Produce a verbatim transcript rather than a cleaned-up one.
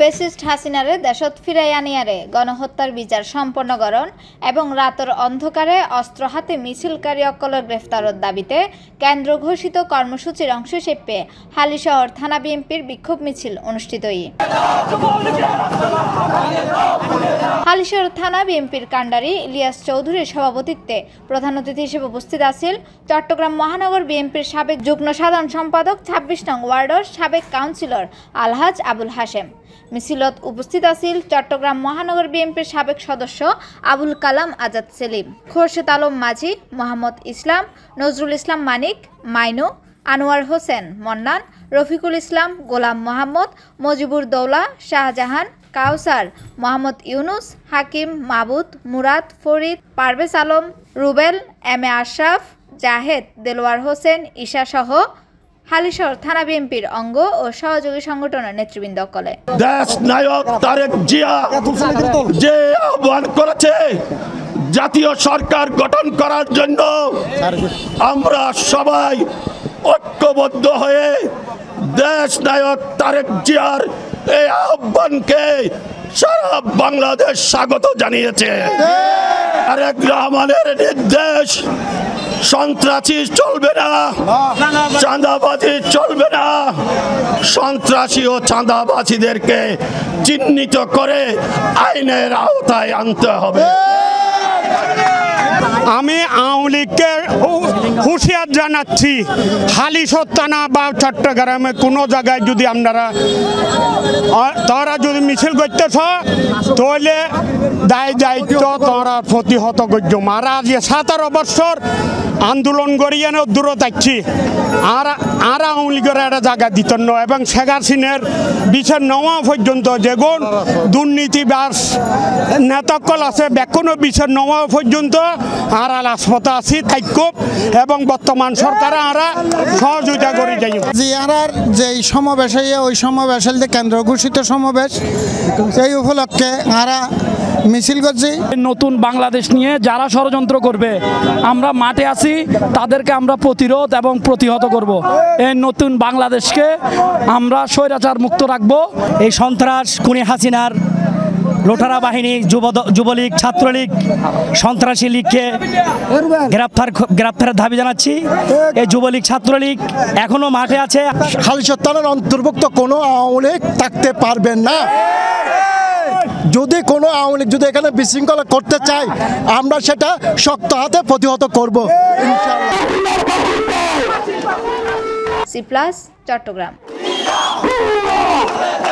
Fascist হাসিনারে দেশত ফিরাই আনিয়ারে গণহত্যার বিচার সম্পন্নকরণ এবং রাতের অন্ধকারে অস্ত্র হাতে মিছিলকারী অকলের গ্রেফতারের দাবিতে কেন্দ্র ঘোষিত কর্মসূচির অংশ হিসেবে হালিশহর থানা বিএনপির বিক্ষোভ মিছিল অনুষ্ঠিত হয়। হালিশহর থানা বিএনপির কাণ্ডারি ইলিয়াস চৌধুরীর সভাপতিত্বে প্রধান অতিথি হিসেবে উপস্থিত আছেন চট্টগ্রাম মহানগর বিএনপির সাবেক যুগ্ম সাধারণ সম্পাদক ছাব্বিশ নং ওয়ার্ডের সাবেক কাউন্সিলর আলহাজ আবুল হাশেম। মিছিলত উপস্থিত আছিল চট্টগ্রাম মহানগর বিএনপির সাবেক সদস্য আবুল কালাম আজাদ সেলিম, খোরশেদ আলম মাঝি, মোহাম্মদ ইসলাম, নজরুল ইসলাম মানিক, মাইনু, আনোয়ার হোসেন মন্নান, রফিকুল ইসলাম, গোলাম মোহাম্মদ, মজিবুর দৌলা, শাহজাহান, কাউসার, মোহাম্মদ ইউনুস, হাকিম, মাবুদ, মুরাদ, ফরিদ, পারভেজ আলম, রুবেল, এম এ আশরাফ, জাহেদ, দেলোয়ার হোসেন, ঈশা সহ হালিশহর থানা বিএনপির অঙ্গ ও সহযোগী সংগঠনের নেতৃবৃন্দ কলে দেশ নায়ক তারেক জিয়া যে আহ্বান করেছে জাতীয় সরকার গঠন করার জন্য আমরা সবাই ঐক্যবদ্ধ হয়ে দেশ নায়ক তারেক জিয়ার এই আহ্বানকে সারা বাংলাদেশ স্বাগত জানিয়েছে। তারেক রহমানের নির্দেশ সন্ত্রাসী চলবে না, চাঁদাবাজি চলবে না, সন্ত্রাসী ও চাঁদাবাজিদেরকে চিহ্নিত করে আইনের আওতায় আনতে হবে। আমি আওয়ামী লীগকে হুঁশিয়ার জানাচ্ছি, হালিশহর থানা বা চট্টগ্রামে কোনো জায়গায় যদি আপনারা তারা যদি মিছিল করতেছ তাহলে দায় দায়িত্ব তারা প্রতিহত করছ। মারা যে সতেরো বছর আন্দোলন করিয়ে দূরে থাকছি আর আর আওয়ামী লীগের একটা জায়গা দিত না এবং শেখ হাসিনার বিচার নেওয়া পর্যন্ত যেগুন দুর্নীতিবাস নেতাকল আছে বেকনো বিচার নেওয়া পর্যন্ত আর রাজপথে আছি থাইকুপ এবং বর্তমান সরকার আরা সহযোগিতা করে যাই জিয়ারার যে সমাবেশ ওই সমাবেশ কেন্দ্র ঘোষিত সমাবেশ এই উপলক্ষে আরা মিছিল করছি। নতুন বাংলাদেশ নিয়ে যারা ষড়যন্ত্র করবে আমরা মাঠে আছি, তাদেরকে আমরা প্রতিরোধ এবং প্রতিহত করব। এই নতুন বাংলাদেশকে আমরা স্বৈরাচার মুক্ত রাখবো। এই সন্ত্রাস খুনি হাসিনার লোটারা বাহিনী, যুব যুবলীগ, ছাত্রলীগ, সন্ত্রাসী লীগকে গ্রেপ্তার গ্রেপ্তারের দাবি জানাচ্ছি। এই যুবলীগ, ছাত্রলীগ এখনো মাঠে আছে। হালিশহর থানার অন্তর্ভুক্ত কোনো আওয়ামী লীগ থাকতে পারবেন না। যদি কোনো আওয়ামী লীগ যদি এখানে বিশৃঙ্খলা করতে চায় আমরা সেটা শক্ত হাতে প্রতিহত করব ইনশাআল্লাহ। Cplus চট্টগ্রাম।